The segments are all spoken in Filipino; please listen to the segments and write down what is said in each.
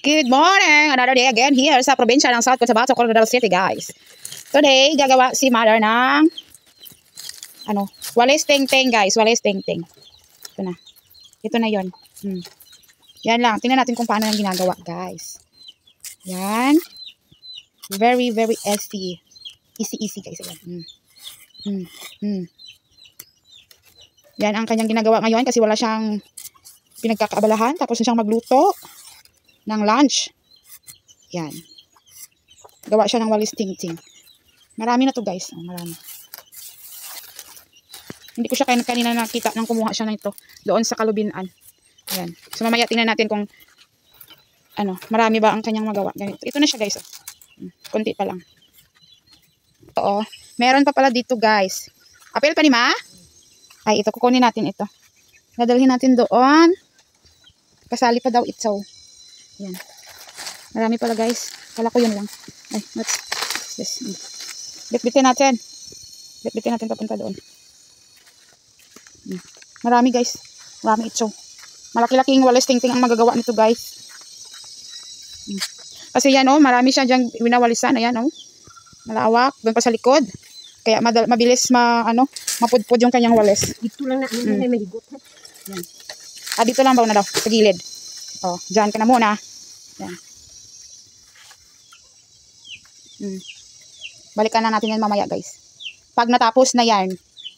Good morning! Another day again here sa probinsya ng South Cotabato, Coronadal City, guys. Today, gagawa si Mother ng walis ting-ting, guys. Walis ting-ting. Ito na. Ito na yon. Yan lang. Tingnan natin kung paano yung ginagawa, guys. Yan. Very, very easy. Easy, guys. Ayan. Yan ang kanyang ginagawa ngayon kasi wala siyang pinagkakaabalahan. Tapos na siyang magluto ng lunch. Yan. Gawa siya ng walis ting-ting. Marami na to, guys. Marami. Hindi ko siya kanina nakita nang kumuha siya nito doon sa Kalubinan. Ayan. So mamaya tingnan natin kung marami ba ang kanyang magawa. Ganito. Ito na siya, guys. Konti pa lang. Oo. Meron pa pala dito, guys. Apel pa ni Ma? Ay, ito. Kukunin natin ito. Dadalhin natin doon. Kasali pa daw ito. Yan. Marami pala, guys. Kala ko yun lang. Ay, let's this. Bitbitin natin. Bitbitin natin papunta doon. Marami, guys. Marami ito. Malaki-laking walis ting-ting ang magagawa nito, guys. Kasi yan, marami siya dyan winawalisan. Ayan, malawak. Doon pa sa likod. Kaya mabilis mapudpud yung kanyang walis. Dito lang na, may maligot. Yan. Dito lang ba na daw? Sa gilid. Dyan ka na muna. Yan. Balikan na natin yan mamaya, guys. Pag natapos na yan.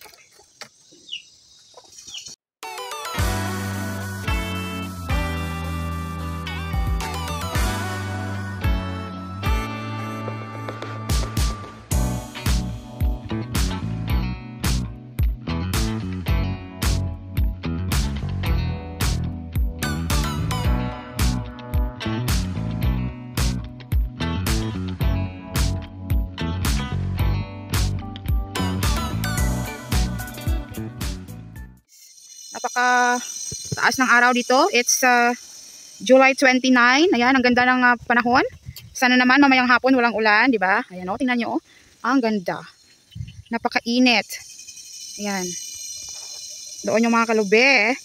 Napaka taas ng araw dito. It's July 29. Ayan, ang ganda ng panahon. Sana naman mamayang hapon walang ulan, di ba? Ayan, tingnan nyo. Ang ganda. Napakainit. Ayan. Doon yung mga kalube.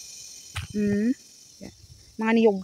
Mga niyog.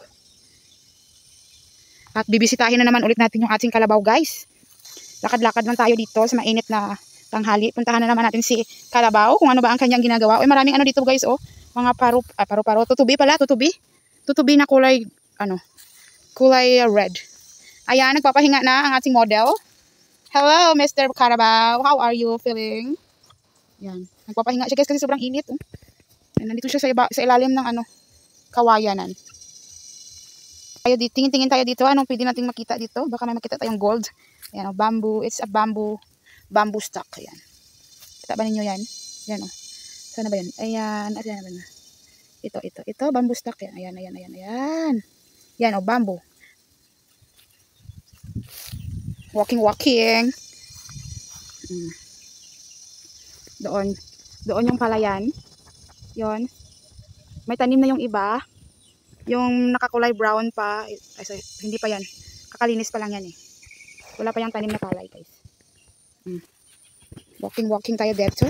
At bibisitahin na naman ulit natin yung ating kalabaw, guys. Lakad-lakad lang tayo dito sa mainit na tanghali. Puntahan na naman natin si Kalabaw kung ano ba ang kanyang ginagawa. Maraming dito, guys, mga paru-paro. Tutubi pala, tutubi. Tutubi na kulay, kulay red. Ayan, nagpapahinga na ang ating model. Hello, Mr. Kalabaw. How are you feeling? Yan. Nagpapahinga siya, guys, kasi sobrang init. Nandito siya sa ilalim ng kawayanan. Tingin-tingin tayo dito. Anong pwede nating makita dito? Baka may makita tayong gold. Ayan, bamboo. It's a bamboo stock. Ayan. Kita ba ninyo yan? Yan, Sana ba yan? Ayan. Ayan ba na? Ito. Bamboo stock yan. Ayan. Yan, bamboo. Walking. Doon yung palayan. Yon. May tanim na yung iba. Yung nakakulay brown pa. Ay, sorry, hindi pa yan. Kakalinis pa lang yan Wala pa yung tanim na palay, guys. Walking tayo dito.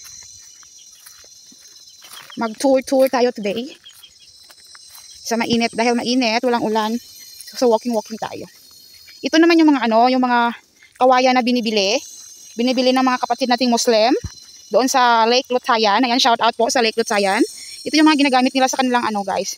Mag-tour tayo today. Sa mainit, dahil mainit, walang ulan. So walking tayo. Ito naman yung mga yung mga kawayan na binibili ng mga kapatid nating Muslim doon sa Lake Lutayan. Ayan, shout out po sa Lake Lutayan. Ito yung mga ginagamit nila sa kanilang guys.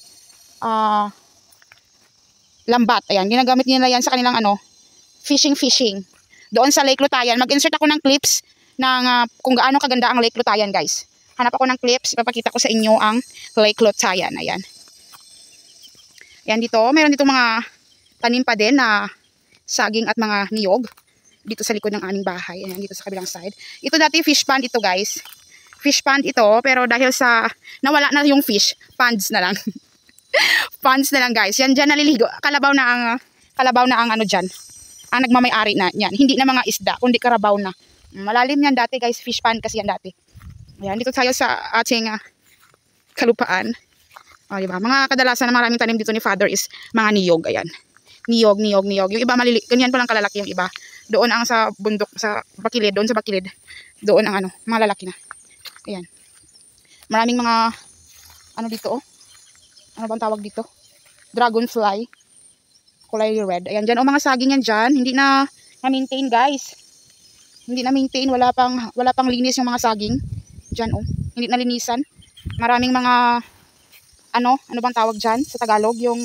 Lambat. Ayan, ginagamit nila yan sa kanilang fishing. Doon sa Lake Lutayan, mag-insert ako ng clips ng kung gaano kaganda ang Lake Lutayan, guys. Hanap ako ng clips, ipapakita ko sa inyo ang Lake Lutayan. Ayan. Ayan dito, meron dito mga tanim pa din na saging at mga niyog. Dito sa likod ng aming bahay. Ayan, dito sa kabilang side. Ito dati fish pond ito, guys. Fish pond ito, pero dahil sa nawala na yung fish, ponds na lang. Ponds na lang, guys. Yan dyan naliligo. Kalabaw na ang dyan. Ang nagmamay-ari na yan. Hindi na mga isda, kundi karabaw na. Malalim yan dati, guys. Fish pond kasi yan dati. Ayan, dito tayo sa ating kalupaan. Diba? Mga kadalasan na maraming tanim dito ni Father is mga niyog. Ayan. Niyog. Yung iba ganyan pa lang kalalaki yung iba. Doon ang sa bundok, sa bakilid, doon ang malalaki na. Ayan. Maraming mga dito Ano bang tawag dito? Dragonfly. kulay red. Ayan, dyan, mga saging yan dyan. Hindi na na-maintain, guys. Hindi na-maintain. Wala pang linis yung mga saging. Dyan, hindi na linisan. Maraming mga, ano bang tawag dyan sa Tagalog? Yung,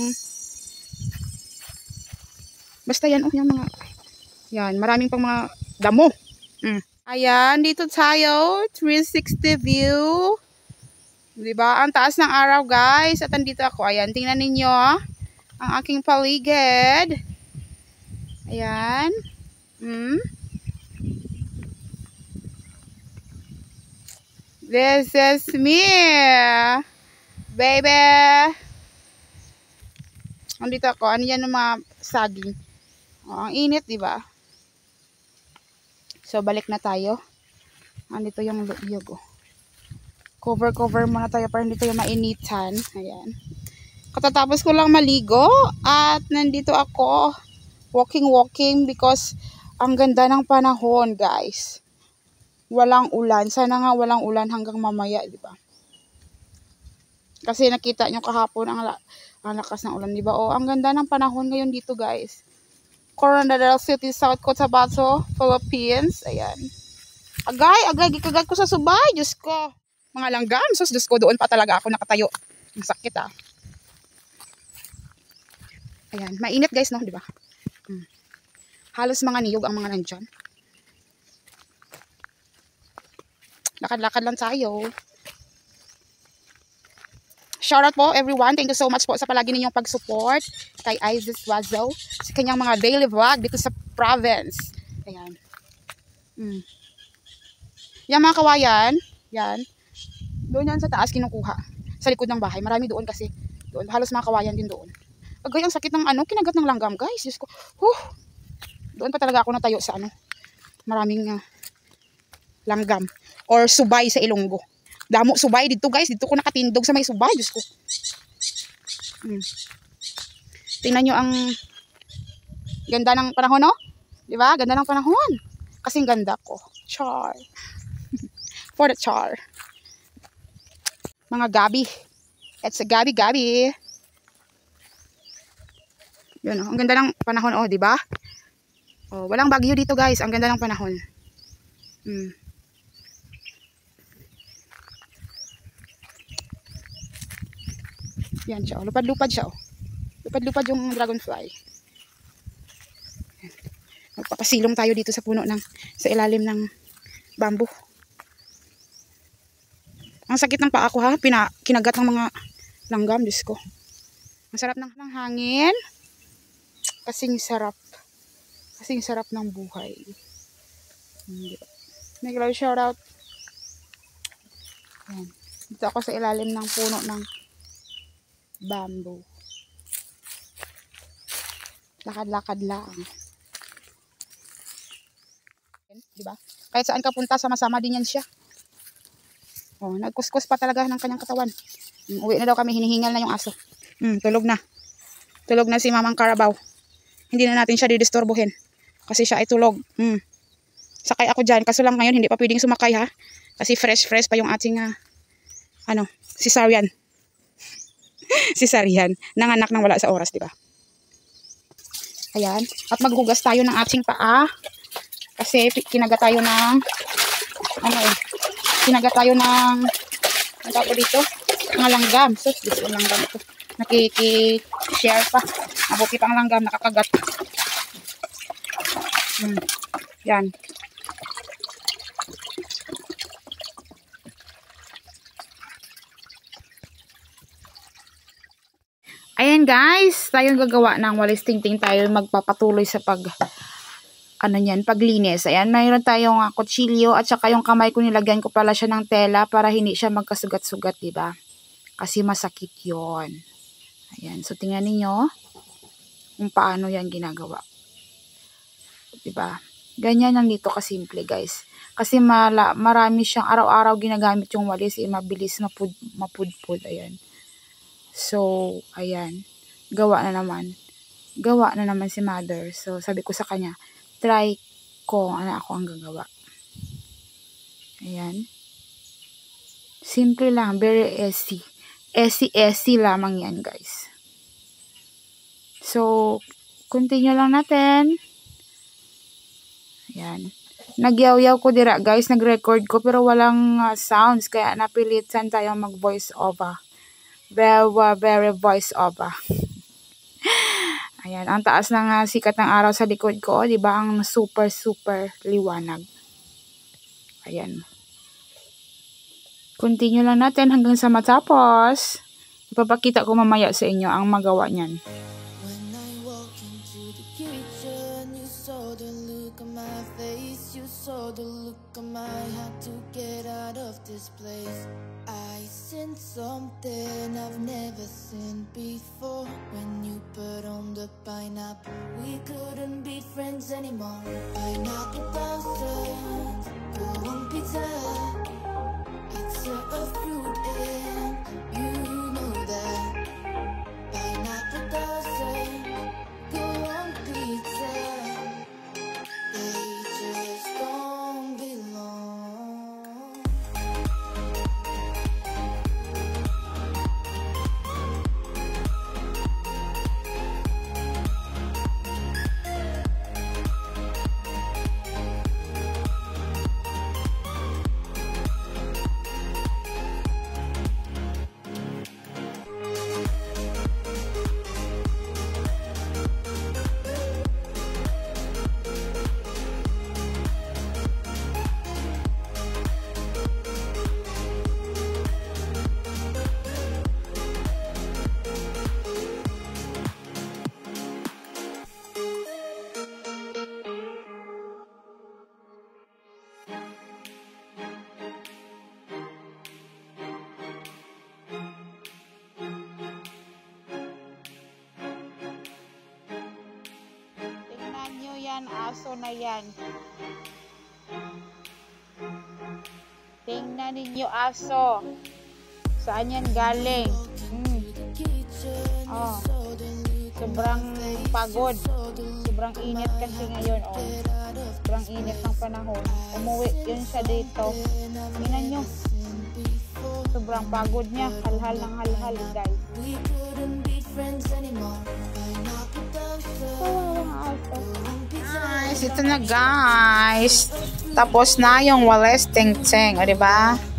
basta yan, yung mga, yan, maraming pang mga damo. Ayan, dito tayo, 360 view. Diba? Ang taas ng araw, guys. At andito ako. Ayan, tingnan ninyo ang aking paligid. Ayan. This is me, baby. Andito ako. Ano yan ng mga saging? Ang init, diba? So, balik na tayo. Andito yung luyog, Cover muna tayo para hindi tayo mainitan. Ayan. Katatapos ko lang maligo at nandito ako walking because ang ganda ng panahon, guys. Walang ulan. Sana nga walang ulan hanggang mamaya, di ba? Kasi nakita nyo kahapon ang lakas ng ulan, di ba? Ang ganda ng panahon ngayon dito, guys. Coronadal City, South Cotabato, Philippines. Ayan. Agay, gikagat ko sa subay. Diyos ko. Mga langgam. Sus, Diyos ko, doon pa talaga ako nakatayo. Ang sakit, Ayan. Mainit, guys, no? Diba? Halos mga niyog ang mga nandyan. Lakad-lakad lang tayo. Shoutout po, everyone. Thank you so much po sa palagi ninyong pag-support kay Isis Wazo sa kanyang mga daily vlog dito sa province. Ayan. Yan, mga kawayan. Yan. Doon yan sa taas kinukuha. Sa likod ng bahay. Marami doon kasi. Doon. Halos mga kawayan din doon. Agay, ang sakit ng kinagat ng langgam, guys. Diyos ko. Doon pa talaga ako natayo sa maraming langgam. Or subay sa Ilonggo. Damo subay dito, guys. Dito ko nakatindog sa may subay. Diyos ko. Tingnan nyo ang ganda ng panahon, no? Diba? Ganda ng panahon. Kasing ganda ko. Char. For the char. Mga gabi. It's a gabi. Yun, ang ganda ng panahon, di ba? Walang bagyo dito, guys. Ang ganda ng panahon. Yan siya, lupad-lupad siya, Lupad-lupad yung dragonfly. Magpapasilong tayo dito sa puno sa ilalim ng bamboo. Ang sakit ng paa ko, kinagat ng mga langgam, Diyos ko. Masarap ng hangin. Kasing sarap ng buhay. Nag-love shoutout. Ayan. Dito ako sa ilalim ng puno ng bamboo. Lakad-lakad lang. Diba? Kahit saan ka punta, sama-sama din yan siya. Nagkuskus pa talaga ng kanyang katawan. Uwi na daw kami, hinihingal na yung aso. Tulog na. Tulog na si Mamang Carabao. Hindi na natin siya didisturbuhin. Kasi siya ay tulog. Sakay ako dyan. Kaso lang ngayon, hindi pa pwedeng sumakay, Kasi fresh pa yung ating, cesarean. Cesarean. Nanganak nang wala sa oras, diba? Ayan. At maghugas tayo ng ating paa. Kasi kinagat tayo ng, ang tawag dito, mga langgam. So, gusto ng langgam ito. Nakiki-share pa. Mabuti pa ang langgam, nakakagat. Yan. Ayan, guys, tayong gagawa ng walis tingting. Tayo magpapatuloy sa paglinis. Ayan, mayroon tayong kutsilyo at saka yung kamay ko nilagyan ko pala siya ng tela para hindi siya magkasugat-sugat, diba? Kasi masakit yon. Ayan, so tingnan niyo kung paano yan ginagawa. Diba? Ganyan lang dito kasimple, guys. Kasi marami siyang araw-araw ginagamit yung walis, mabilis mapudpud. Ayan. So, ayan. Gawa na naman si mother. So, sabi ko sa kanya, try ko ako ang gagawa. Ayan. Simple lang. Very easy lamang yan, guys. So, Continue lang natin. Ayan. Nagyaw-yaw ko dira guys, nag-record ko pero walang sounds kaya napilitan tayong mag-voice over. Very voice over. Ayan, ang taas ng sikat ng araw sa likod ko, 'di ba? Ang super liwanag. Ayan. Continue lang natin hanggang sa matapos. Ipapakita ko mamaya sa inyo ang magawa niyan. Saw the look on my had to get out of this place. I seen something I've never seen before. When you put on the pineapple, we couldn't be friends anymore. Pineapple thousands, go on pizza. It's a fruit and you know that. Pineapple thousands, go on pizza. Aso na yan. Tingnan ninyo aso. Saan yan galing? Oh. Sobrang pagod. Sobrang init kasi ngayon. Oh. Sobrang init ng panahon. Umuwi yun siya dito. Tingnan nyo. Sobrang pagod niya. Halhal ng halhal guys. Guys, ito na guys. Tapos na yung Wallace Ting Ting, o diba?